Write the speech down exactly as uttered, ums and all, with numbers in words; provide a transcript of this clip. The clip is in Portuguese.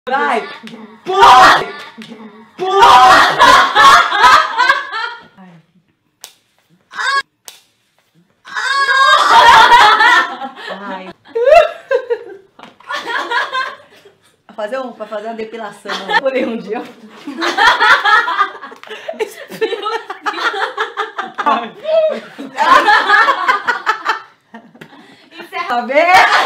Vai! Pula! Pula! Ai. Fazer um, pra fazer uma depilação. Pulei um dia. Encerra. Tá vendo?